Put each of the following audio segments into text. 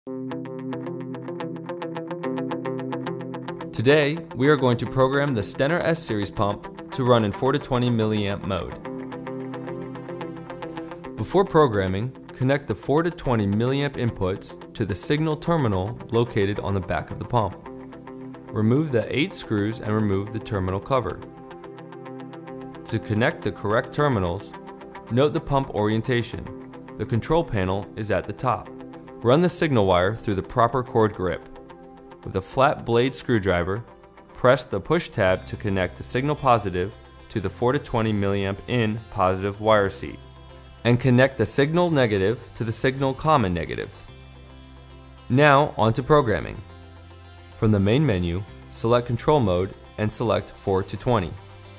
Today, we are going to program the Stenner S Series pump to run in 4 to 20 milliamp mode. Before programming, connect the 4 to 20 milliamp inputs to the signal terminal located on the back of the pump. Remove the 8 screws and remove the terminal cover. To connect the correct terminals, note the pump orientation. The control panel is at the top. Run the signal wire through the proper cord grip. With a flat blade screwdriver, press the push tab to connect the signal positive to the 4 to 20 milliamp in positive wire seat, and connect the signal negative to the signal common negative. Now on to programming. From the main menu, select Control Mode and select 4 to 20.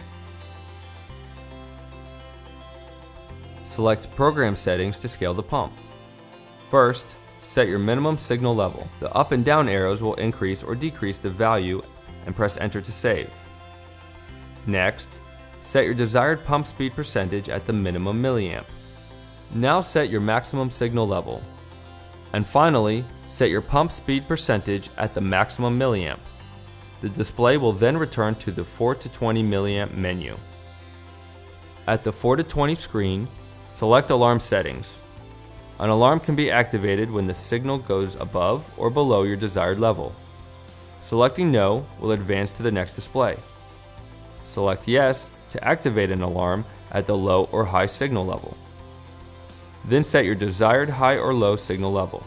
Select Program Settings to scale the pump. First, set your minimum signal level. The up and down arrows will increase or decrease the value, and press Enter to save. Next, set your desired pump speed percentage at the minimum milliamp. Now set your maximum signal level. And finally, set your pump speed percentage at the maximum milliamp. The display will then return to the 4 to 20 milliamp menu. At the 4 to 20 screen, select Alarm Settings. An alarm can be activated when the signal goes above or below your desired level. Selecting No will advance to the next display. Select Yes to activate an alarm at the low or high signal level. Then set your desired high or low signal level.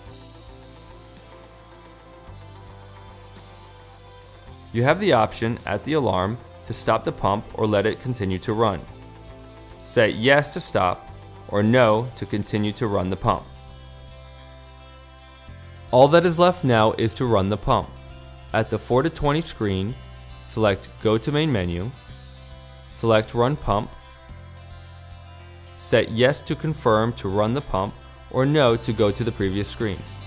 You have the option at the alarm to stop the pump or let it continue to run. Set Yes to stop or No to continue to run the pump. All that is left now is to run the pump. At the 4 to 20 screen, select Go to Main Menu, select Run Pump, set Yes to confirm to run the pump or No to go to the previous screen.